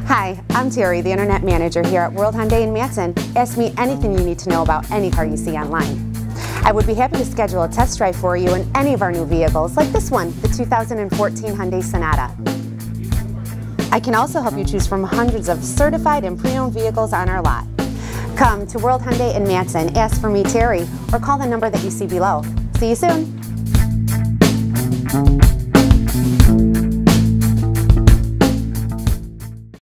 Hi, I'm Teri, the Internet Manager here at World Hyundai in Matteson. Ask me anything you need to know about any car you see online. I would be happy to schedule a test drive for you in any of our new vehicles, like this one, the 2014 Hyundai Sonata. I can also help you choose from hundreds of certified and pre-owned vehicles on our lot. Come to World Hyundai in Matteson, ask for me, Teri, or call the number that you see below. See you soon!